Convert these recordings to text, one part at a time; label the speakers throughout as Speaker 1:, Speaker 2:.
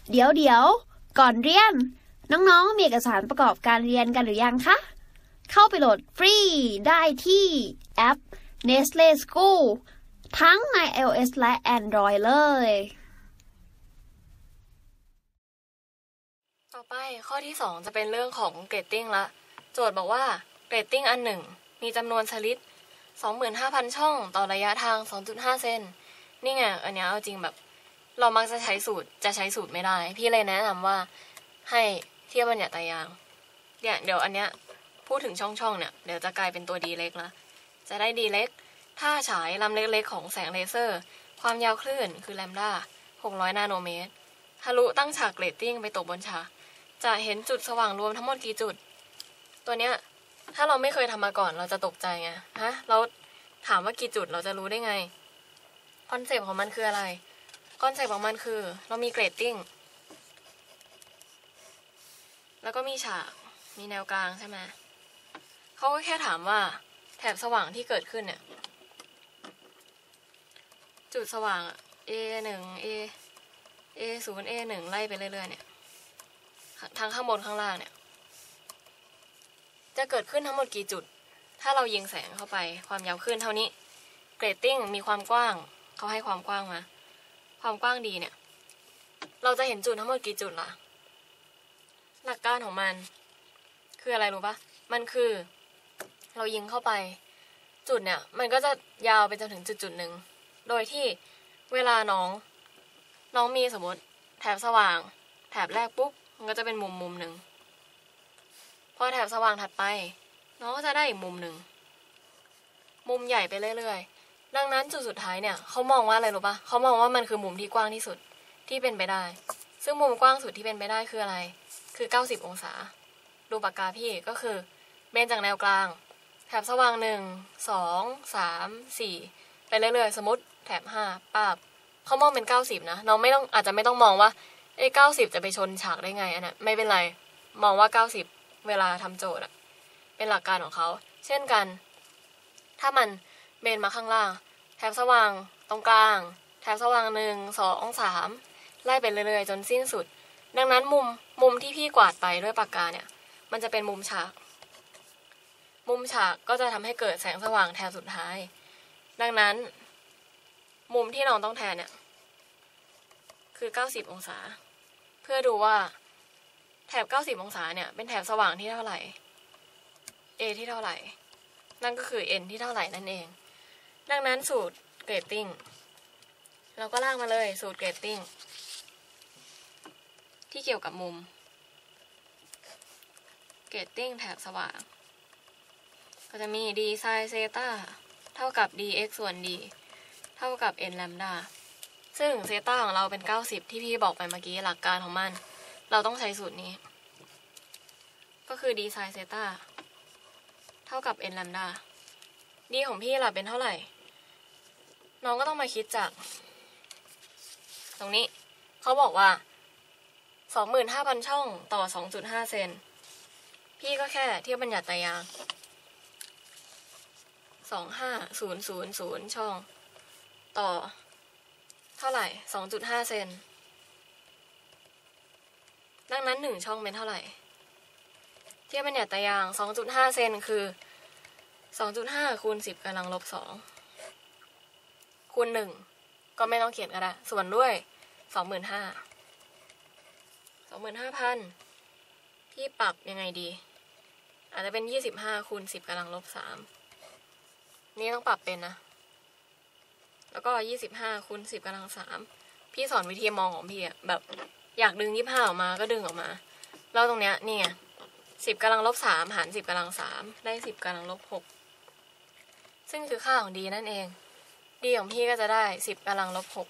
Speaker 1: เดี๋ยวก่อนเรียนน้องๆมีเอกสารประกอบการเรียนกันหรือยังคะเข้าไปโหลดฟรีได้ที่แอป Nestle School ทั้งใน iOS และ Android เลย
Speaker 2: ต่อไปข้อที่2จะเป็นเรื่องของเกรดติ้งละโจทย์บอกว่าเกรดติ้งอันหนึ่งมีจำนวนสลิด 25,000 ช่องต่อระยะทาง 2.5 เซนนี่ไงอันนี้เอาจริงแบบเรามักจะใช้สูตรไม่ได้พี่เลยแนะนำว่าให้เทียบบัญญัติตารางเนี่ยเดี๋ยวอันเนี้ยพูดถึงช่องเนี่ยเดี๋ยวจะกลายเป็นตัวดีเล็กละจะได้ดีเล็กถ้าฉายลำเล็กๆของแสงเลเซอร์ความยาวคลื่นคือแลมดา600 นาโนเมตรทะลุตั้งฉากเกรดติ้งไปตกบนฉากจะเห็นจุดสว่างรวมทั้งหมดกี่จุดตัวเนี้ยถ้าเราไม่เคยทำมาก่อนเราจะตกใจไงเราถามว่ากี่จุดเราจะรู้ได้ไงคอนเซปต์ของมันคืออะไรคอนเซปต์ของมันคือเรามีเกรดติ้งแล้วก็มีฉากมีแนวกลางใช่ไหมเขาก็แค่ถามว่าแถบสว่างที่เกิดขึ้นเนี่ยจุดสว่าง A1 A0 A1 ไล่ไปเรื่อยๆเนี่ยทั้งข้างบนข้างล่างเนี่ยจะเกิดขึ้นทั้งหมดกี่จุดถ้าเรายิงแสงเข้าไปความยาวคลื่นเท่านี้เกรดติ้งมีความกว้างเขาให้ความกว้างมาความกว้างดีเนี่ยเราจะเห็นจุดทั้งหมดกี่จุดล่ะหลักการของมันคืออะไรรู้ปะมันคือเรายิงเข้าไปจุดเนี่ยมันก็จะยาวไปจนถึงจุดหนึ่งโดยที่เวลาน้องมีสมมติแถบสว่างแถบแรกปุ๊บมันก็จะเป็นมุมหนึ่งพอแถบสว่างถัดไปน้องก็จะได้อีกมุมหนึ่งมุมใหญ่ไปเรื่อยๆดังนั้นจุดสุดท้ายเนี่ยเขามองว่าอะไรรู้ปะเขามองว่ามันคือมุมที่กว้างที่สุดที่เป็นไปได้ซึ่งมุมกว้างสุดที่เป็นไปได้คืออะไรคือ90 องศาดูปากกาพี่ก็คือเบนจากแนวกลางแถบสว่าง1 2 3 4ไปเรื่อยๆสมมติแถบ5ปั๊บเขามองเป็น90นะน้องอาจจะไม่ต้องมองว่า90จะไปชนฉากได้ไงอันนั้นไม่เป็นไรมองว่า90เวลาทำโจทย์เป็นหลักการของเขาเช่นกันถ้ามันเบนมาข้างล่างแถบสว่างตรงกลางแถบสว่าง1 2 3ไล่ไปเรื่อยๆจนสิ้นสุดดังนั้นมุมที่พี่กวาดไปด้วยปากกาเนี่ยมันจะเป็นมุมฉากก็จะทำให้เกิดแสงสว่างแถบสุดท้ายดังนั้นมุมที่น้องต้องแทนเนี่ยคือ90 องศาเพื่อดูว่าแถบ90 องศาเนี่ยเป็นแถบสว่างที่เท่าไหร่ A ที่เท่าไหร่นั่นก็คือ N ที่เท่าไหร่นั่นเองดังนั้นสูตรเกรดติ้งเราก็ลากมาเลยสูตรเกรดติ้งที่เกี่ยวกับมุมเกรดติ้งแถบสว่างก็จะมี d ไซน์เซต้าเท่ากับ dx ส่วน d เท่ากับ n แลมดาซึ่งเซต้าของเราเป็น90ที่พี่บอกไปเมื่อกี้หลักการของมันเราต้องใช้สูตรนี้ก็คือ d ไซน์เซต้าเท่ากับ n แลมดา d ของพี่ล่ะเป็นเท่าไหร่น้องก็ต้องมาคิดจากตรงนี้เขาบอกว่า 25,000 ช่องต่อ 2.5 เซนพี่ก็แค่เทียบบัญญัติตาราง25000ช่องต่อเท่าไหร่ 2.5 เซนดังนั้น1ช่องเป็นเท่าไหร่เทียบบัญญัติตาราง 2.5 เซนคือ 2.5 คูณ 10 กำลังลบ 2คูณ 1ก็ไม่ต้องเขียนก็ได้ส่วนด้วย 25,000 พี่ปรับยังไงดีอาจจะเป็น25คูณ 10 กำลังลบ 3นี่ต้องปรับเป็นนะแล้วก็25คูณ 10 กำลัง 3พี่สอนวิธีมองของพี่แบบอยากดึง25ออกมาก็ดึงออกมาแล้วตรงเนี้ยนี่ไง10 กำลังลบ 3หาร10 กำลัง 3ได้10 กำลังลบ 6ซึ่งคือค่าของ d นั่นเอง d ของพี่ก็จะได้10 กำลังลบ 6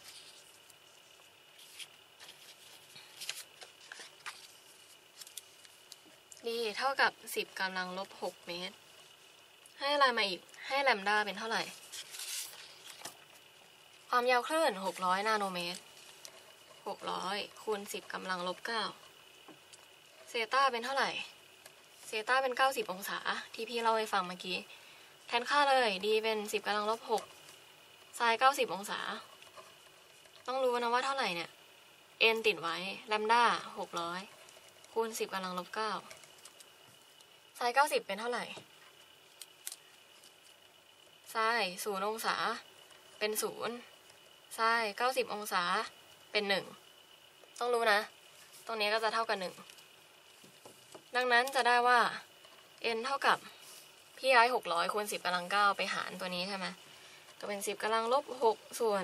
Speaker 2: ดีเท่ากับ10 กำลังลบ 6 เมตรให้อะไรมาอีกให้แลมดาเป็นเท่าไหร่ความยาวคลื่น600 นาโนเมตร600คูณ 10 กำลังลบ 9เซต้าเป็นเท่าไหร่เซต้าเป็น90 องศาที่พี่เล่าให้ฟังเมื่อกี้แทนค่าเลยดีเป็น10 กำลังลบ 6ไซน์90 องศาต้องรู้นะว่าเท่าไหร่เนี่ย n ติดไว้แลมด้า600คูณ10 กำลังลบ 9 ไซน์ 90เป็นเท่าไหร่ไซน์0 องศาเป็น0ไซน์90 องศาเป็น1ต้องรู้นะตรงนี้ก็จะเท่ากับ1ดังนั้นจะได้ว่า n เท่ากับพี่ย้าย600คูณ10 กำลัง 9ไปหารตัวนี้ใช่ไหมก็เป็น10 กำลังลบ 6ส่วน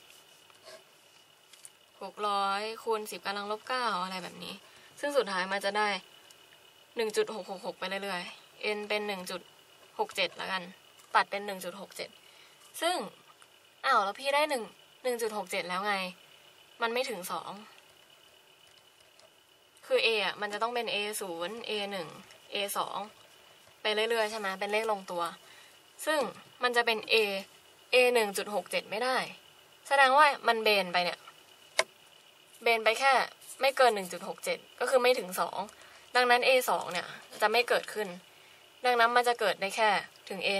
Speaker 2: 600คูณ10 กำลังลบ 9อะไรแบบนี้ซึ่งสุดท้ายมันจะได้ 1.666 ไปเรื่อยๆ n เป็น 1.67 แล้วกันตัดเป็น 1.67 ซึ่งแล้วพี่ได้1.67 แล้วไงมันไม่ถึง2คือ a มันจะต้องเป็น a 0 a 1 a 2ไปเรื่อยๆใช่ไหมเป็นเลขลงตัวซึ่งมันจะเป็น a 1.67 ไม่ได้แสดงว่ามันเบนไปเนี่ยเบนไปแค่ไม่เกิน 1.67 ก็คือไม่ถึง2ดังนั้น a 2เนี่ยจะไม่เกิดขึ้นดังนั้นมันจะเกิดได้แค่ถึง a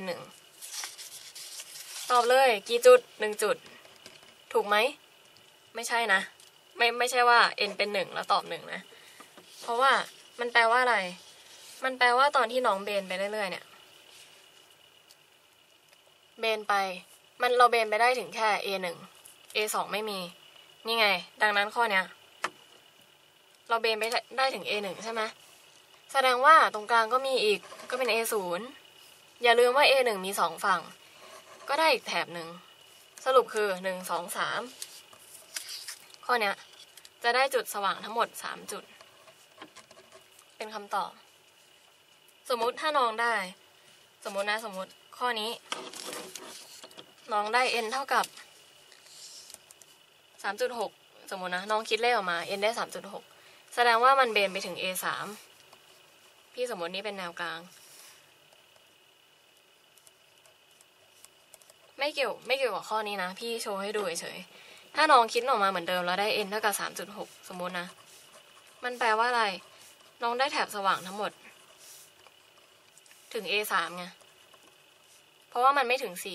Speaker 2: 1ตอบเลยกี่จุด1จุดถูกไหมไม่ใช่นะไม่ใช่ว่า n เป็น1แล้วตอบ1นะเพราะว่ามันแปลว่าอะไรมันแปลว่าตอนที่น้องเบนไปเรื่อยๆเนี่ยเบนไปเราเบนไปได้ถึงแค่ a 1 a 2ไม่มีนี่ไงดังนั้นข้อเนี้ยเราเบนไปได้ถึง a 1ใช่ไหมแสดงว่าตรงกลางก็มีอีกก็เป็น a 0อย่าลืมว่า a 1มี2ฝั่งก็ได้อีกแถบหนึ่งสรุปคือ1 2 3ข้อเนี้ยจะได้จุดสว่างทั้งหมด3จุดเป็นคำตอบสมมุติถ้าน้องได้สมมุติข้อนี้น้องได้ n เท่ากับ 3.6 สมมุตินะน้องคิดเลขออกมา n ได้ 3.6 แสดงว่ามันเบนไปถึง a 3พี่สมมตินี้เป็นแนวกลางไม่เกี่ยวกับข้อนี้นะพี่โชว์ให้ดูเฉยๆถ้าน้องคิดออกมาเหมือนเดิมแล้วได้ n เท่ากับ 3.6 สมมุตินะมันแปลว่าอะไรน้องได้แถบสว่างทั้งหมดถึง a 3ไงเพราะว่ามันไม่ถึง4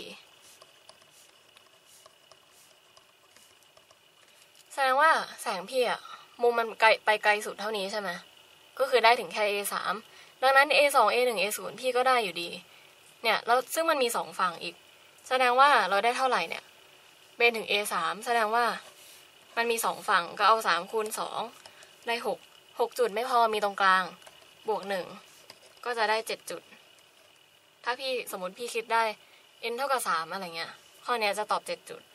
Speaker 2: แสดงว่าแสงพี่มุมมันไปไกลสุดเท่านี้ใช่ไหมก็คือได้ถึงแค่ a 3ดังนั้น a 2 a 1 a 0พี่ก็ได้อยู่ดีเนี่ยแล้วซึ่งมันมี2ฝั่งอีกแสดงว่าเราได้เท่าไหร่เนี่ยเบนถึง a 3แสดงว่ามันมี2ฝั่งก็เอา3คูณ2ได้6จุดไม่พอมีตรงกลางบวก1ก็จะได้7จุดถ้าพี่สมมติพี่คิดได้ n เท่ากับ3อะไรเงี้ยข้อนี้จะตอบ7จุด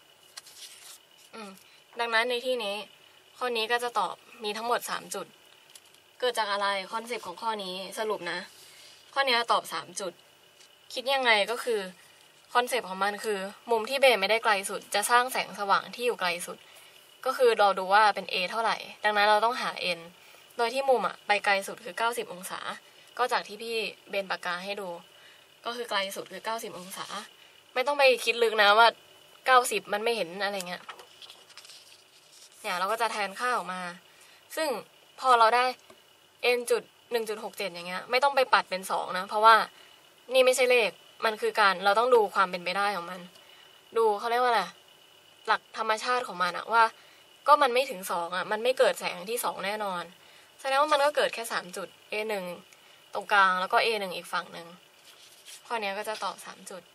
Speaker 2: ดังนั้นในที่นี้ข้อนี้ก็จะตอบมีทั้งหมด3จุดเกิดจากอะไรคอนเซปต์ของข้อนี้สรุปนะข้อนี้ตอบ3จุดคิดยังไงก็คือคอนเซปต์ของมันคือมุมที่เบนไม่ได้ไกลสุดจะสร้างแสงสว่างที่อยู่ไกลสุดก็คือเราดูว่าเป็น a เท่าไหร่ดังนั้นเราต้องหา n โดยที่มุมไปไกลสุดคือ90องศาก็จากที่พี่เบนปากกาให้ดูก็คือไกลสุดคือ90องศาไม่ต้องไปคิดลึกนะว่า90มันไม่เห็นอะไรเงี้ยเนี่ยเราก็จะแทนค่าออกมาซึ่งพอเราได้ n จุด 1.67 อย่างเงี้ยไม่ต้องไปปัดเป็น2นะเพราะว่านี่ไม่ใช่เลขมันคือการเราต้องดูความเป็นไปได้ของมันดูเขาเรียกว่าอะไรหลักธรรมชาติของมันว่าก็มันไม่ถึง2มันไม่เกิดแสงที่2แน่นอนแสดงว่ามันก็เกิดแค่3จุด a 1ตรงกลางแล้วก็ a 1อีกฝั่งนึงข้อนี้ก็จะตอบ3จุด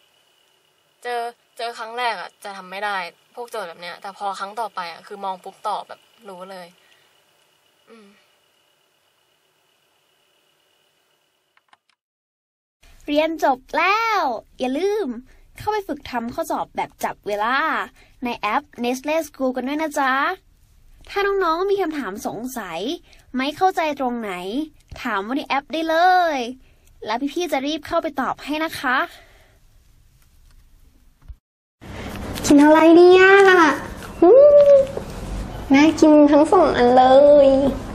Speaker 2: เจอครั้งแรกจะทำไม่ได้พวกโจทย์แบบเนี้ยแต่พอครั้งต่อไปคือมองปุ๊บตอบแบบรู้เลย
Speaker 1: เรียนจบแล้วอย่าลืมเข้าไปฝึกทำข้อสอบแบบจับเวลาในแอป Nestle School กันด้วยนะจ๊ะถ้าน้องๆมีคำถามสงสัยไม่เข้าใจตรงไหนถามว่าในแอปได้เลยแล้วพี่ๆจะรีบเข้าไปตอบให้นะคะ
Speaker 3: กินอะไรเนี่ยน่ากินทั้ง2 อันเลย